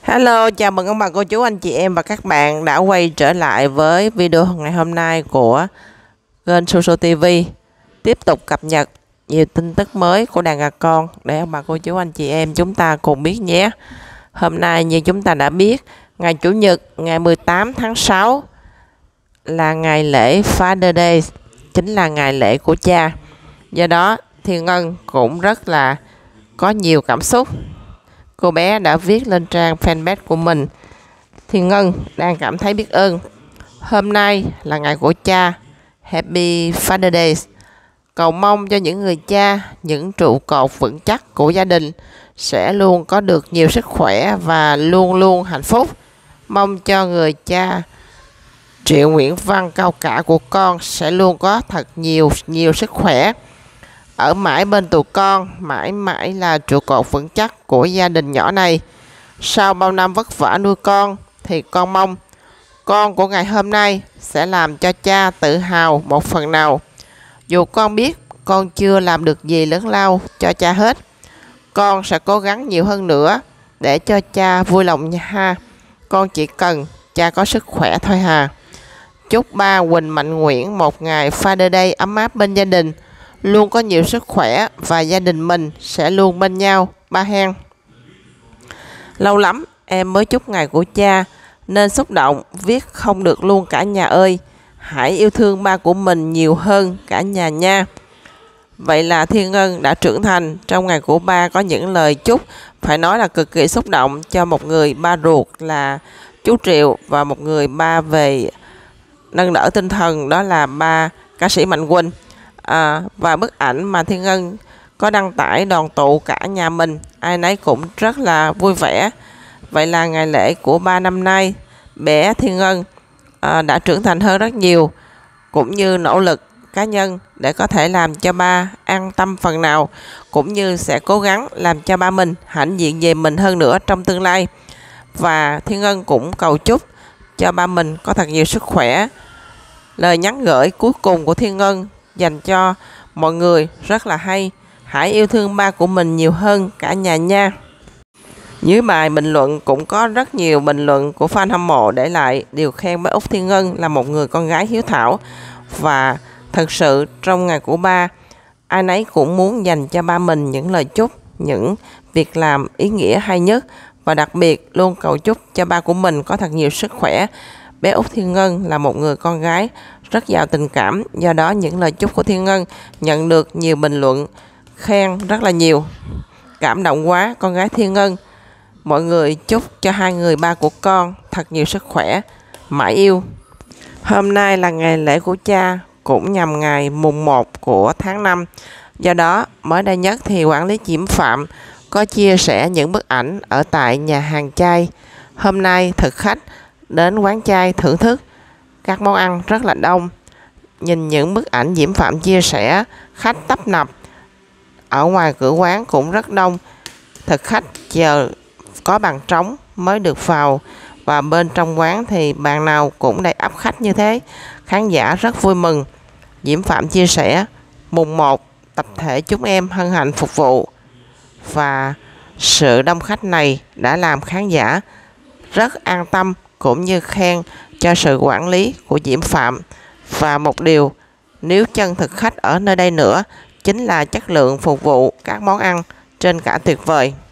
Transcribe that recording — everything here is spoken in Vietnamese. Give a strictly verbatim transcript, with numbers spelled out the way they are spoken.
Hello, chào mừng ông bà cô chú anh chị em và các bạn đã quay trở lại với video ngày hôm nay của kênh Soso ti vi. Tiếp tục cập nhật nhiều tin tức mới của đàn gà con để ông bà cô chú anh chị em chúng ta cùng biết nhé. Hôm nay như chúng ta đã biết, ngày Chủ nhật ngày mười tám tháng sáu là ngày lễ Father Day, chính là ngày lễ của cha. Do đó Thiên Ngân cũng rất là có nhiều cảm xúc. Cô bé đã viết lên trang fanpage của mình: Thiên Ngân đang cảm thấy biết ơn. Hôm nay là ngày của cha. Happy Father Day. Cầu mong cho những người cha, những trụ cột vững chắc của gia đình sẽ luôn có được nhiều sức khỏe và luôn luôn hạnh phúc. Mong cho người cha Triệu Nguyễn Văn cao cả của con sẽ luôn có thật nhiều nhiều sức khỏe, ở mãi bên tụi con, mãi mãi là trụ cột vững chắc của gia đình nhỏ này. Sau bao năm vất vả nuôi con thì con mong con của ngày hôm nay sẽ làm cho cha tự hào một phần nào. Dù con biết con chưa làm được gì lớn lao cho cha hết, con sẽ cố gắng nhiều hơn nữa để cho cha vui lòng nha ha. Con chỉ cần cha có sức khỏe thôi hà. Chúc ba Quỳnh Mạnh Nguyễn một ngày Father Day ấm áp bên gia đình, luôn có nhiều sức khỏe và gia đình mình sẽ luôn bên nhau ba hen. Lâu lắm em mới chúc ngày của cha nên xúc động viết không được luôn cả nhà ơi. Hãy yêu thương ba của mình nhiều hơn cả nhà nha. Vậy là Thiên Ngân đã trưởng thành trong ngày của ba, có những lời chúc phải nói là cực kỳ xúc động cho một người ba ruột là chú Triệu và một người ba về nâng đỡ tinh thần đó là ba ca sĩ Mạnh Quỳnh. À, và bức ảnh mà Thiên Ngân có đăng tải đoàn tụ cả nhà mình, ai nấy cũng rất là vui vẻ. Vậy là ngày lễ của ba năm nay, bé Thiên Ngân à, đã trưởng thành hơn rất nhiều, cũng như nỗ lực cá nhân để có thể làm cho ba an tâm phần nào, cũng như sẽ cố gắng làm cho ba mình hãnh diện về mình hơn nữa trong tương lai. Và Thiên Ngân cũng cầu chúc cho ba mình có thật nhiều sức khỏe. Lời nhắn gửi cuối cùng của Thiên Ngân dành cho mọi người rất là hay: hãy yêu thương ba của mình nhiều hơn cả nhà nha. Dưới bài bình luận cũng có rất nhiều bình luận của fan hâm mộ để lại điều khen bé Út Thiên Ngân là một người con gái hiếu thảo. Và thật sự trong ngày của ba, ai nấy cũng muốn dành cho ba mình những lời chúc, những việc làm ý nghĩa hay nhất, và đặc biệt luôn cầu chúc cho ba của mình có thật nhiều sức khỏe. Bé Út Thiên Ngân là một người con gái rất giàu tình cảm, do đó những lời chúc của Thiên Ngân nhận được nhiều bình luận khen rất là nhiều. Cảm động quá con gái Thiên Ngân. Mọi người chúc cho hai người ba của con thật nhiều sức khỏe, mãi yêu. Hôm nay là ngày lễ của cha, cũng nhằm ngày mùng một của tháng năm. Do đó mới đây nhất thì quản lý Diễm Phạm có chia sẻ những bức ảnh ở tại nhà hàng chay. Hôm nay thực khách đến quán chay thưởng thức các món ăn rất là đông. Nhìn những bức ảnh Diễm Phạm chia sẻ, khách tấp nập, ở ngoài cửa quán cũng rất đông. Thực khách chờ có bàn trống mới được vào, và bên trong quán thì bàn nào cũng đầy ắp khách như thế. Khán giả rất vui mừng. Diễm Phạm chia sẻ: mùng một tập thể chúng em hân hạnh phục vụ, và sự đông khách này đã làm khán giả rất an tâm, cũng như khen cho sự quản lý của Diễm Phạm. Và một điều nếu chân thực khách ở nơi đây nữa chính là chất lượng phục vụ các món ăn trên cả tuyệt vời.